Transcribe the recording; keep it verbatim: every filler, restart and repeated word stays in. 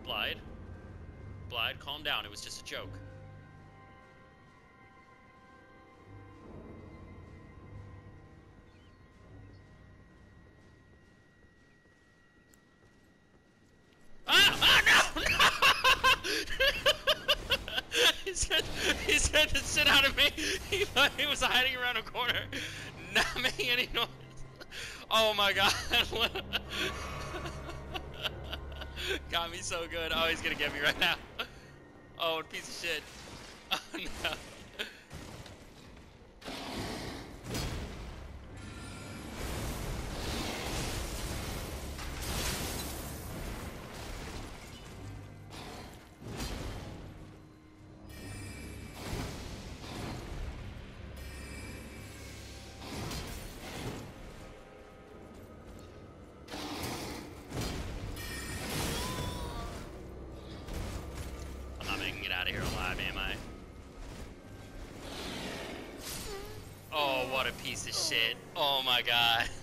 Blide. Blide, calm down. It was just a joke. Ah! Ah, no! No! he scared, he scared the shit out of me. He thought he was hiding around a corner, not making any noise. Oh my god. Got me so good. Oh, he's gonna get me right now. Oh, piece of shit. Oh no. Get out of here alive, am I? Oh, what a piece of shit. Oh my god.